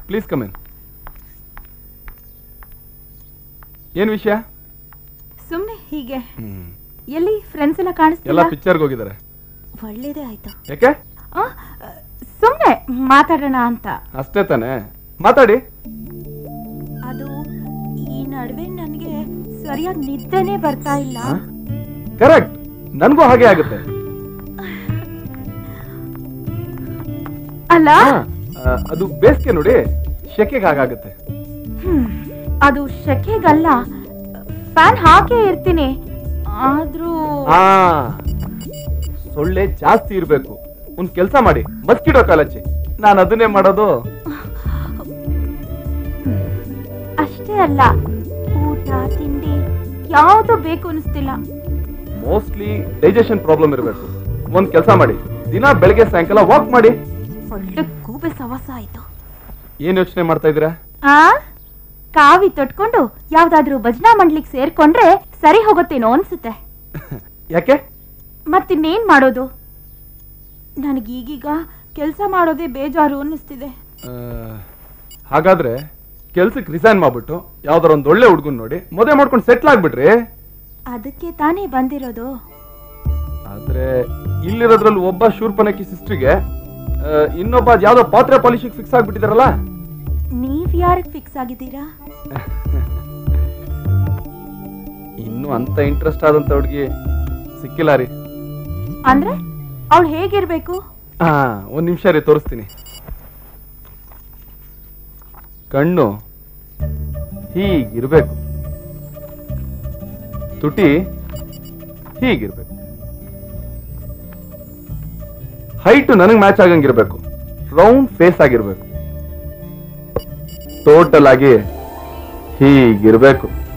Please come in. ಏನ್ ವಿಷಯ? ಸುಮ್ನೆ ಹೀಗೆ. ಎಲ್ಲಿ ಫ್ರೆಂಡ್ಸ್ ಎಲ್ಲ ಕಾಣಿಸ್ತಿಲ್ಲ? ಎಲ್ಲ ಪಿಕ್ಚರ್ಗೆ ಹೋಗಿದ್ದಾರೆ. ಒಳ್ಳೇದೇ ಆಯ್ತು. ಯಾಕೆ? ಸುಮ್ನೆ ಮಾತಾಡೋಣ ಅಂತ. ಅಷ್ಟೇ ತಾನೆ, ಮಾತಾಡಿ. ಅದು ಈ ನಡುವೆ ನನಗೆ ಸರಿಯಾಗಿ ನಿದ್ದೆನೇ ಬರ್ತಾ ಇಲ್ಲ. ಕರೆಕ್ಟ್, ನನಗೂ ಹಾಗೆ ಆಗುತ್ತೆ. ಅಲ್ಲ ಅದು ಬೇಸಿಗೆ ನೋಡಿ, ಶೆಕೆಗೆ ಹಾಗಾಗುತ್ತೆ. ಅದು ಶೆಕೆಗಲ್ಲ, ಫ್ಯಾನ್ ಹಾಕೇ ಇರ್ತೀನಿ. ಆದ್ರೂ ಸೊಳ್ಳೆ ಜಾಸ್ತಿ ಇರ್ಬೇಕು. ಒಂದ್ ಕೆಲ್ಸ ಮಾಡಿ, ಮಸ್ಕಿಟೋ ಕಾಲಚ್ಚಿ. ನಾನು ಅದನ್ನೇ ಮಾಡೋದು. ಅಷ್ಟೇ ಅಲ್ಲ, ಊಟ ತಿಂಡಿ ಯಾವುದು ಬೇಕು ಅನಿಸ್ತಿಲ್ಲ. ಮೋಸ್ಟ್ಲಿ ಡೈಜೆಷನ್ ಪ್ರಾಬ್ಲಮ್ ಇರಬೇಕು. ಒಂದ್ ಕೆಲ್ಸ ಮಾಡಿ, ದಿನ ಬೆಳಗ್ಗೆ ಸಾಯಂಕಾಲ ವಾಕ್ ಮಾಡಿ. ಒಳ್ಳೆ ಗೂಬೆ ಸವಾಸ ಆಯ್ತು. ಏನ್ ಯೋಚನೆ ಮಾಡ್ತಾ ಇದೀರಾ? ಕಾವಿ ತೊಟ್ಕೊಂಡು ಯಾವ್ದಾದ್ರು ಭಜನಾ ಮಂಡ್ಲಿಗೆ ಸೇರ್ಕೊಂಡ್ರೆ ಸರಿ ಹೋಗುತ್ತೇನೋ ಅನ್ಸುತ್ತೆ. ಯಾಕೆ? ಮತ್ತಿನ್ನೇನ್ ಮಾಡೋದು? ನನಗೀಗೀಗ ಕೆಲಸ ಮಾಡೋದೇ ಬೇಜಾರು ಅನ್ನಿಸ್ತಿದೆ. ಹಾಗಾದ್ರೆ ಕೆಲ್ಸಕ್ಕೆ ರಿಸೈನ್ ಮಾಡ್ಬಿಟ್ಟು ಯಾವ್ದಾರ ಒಂದ್ ಒಳ್ಳೆ ಹುಡ್ಗನ್ ನೋಡಿ ಮದುವೆ ಮಾಡ್ಕೊಂಡು ಸೆಟ್ಲ್ ಆಗ್ಬಿಟ್ರಿ. ಅದಕ್ಕೆ ತಾನೇ ಬಂದಿರೋದು. ಆದ್ರೆ ಇಲ್ಲಿರೋದ್ರಲ್ಲಿ ಒಬ್ಬ ಶೂರ್ಪನಕ್ಕಿ ಸಿಸ್ಟ್ರಿಗೆ ಇನ್ನೊಬ್ಬ ಯಾವ್ದೋ ಪಾತ್ರೆ ಪಾಲಿಶಿಗೆ ಫಿಕ್ಸ್ ಆಗ್ಬಿಟ್ಟಿದಾರಲ್ಲ. ನೀವ್ ಯಾರಿಗೆ ಫಿಕ್ಸ್ ಆಗಿದ್ದೀರಾ? ಇನ್ನು ಅಂತ ಇಂಟ್ರೆಸ್ಟ್ ಆದಂತ ಹುಡುಗಿ ಸಿಕ್ಕಿಲ್ಲ ರೀ. ಅಂದ್ರೆ ಅವಳು ಹೇಗಿರ್ಬೇಕು? ಒಂದ್ ನಿಮಿಷ ರೀ, ತೋರಿಸ್ತೀನಿ. ಕಣ್ಣು ಹೀಗಿರ್ಬೇಕು, ತುಟಿ ಹೀಗಿರ್ಬೇಕು, ಹೈಟ್ ನನಗ್ ಮ್ಯಾಚ್ ಆಗಂಗಿರ್ಬೇಕು, ರೌಂಡ್ ಫೇಸ್ ಆಗಿರ್ಬೇಕು, ಟೋಟಲ್ ಆಗಿ ಹೀಗಿರ್ಬೇಕು.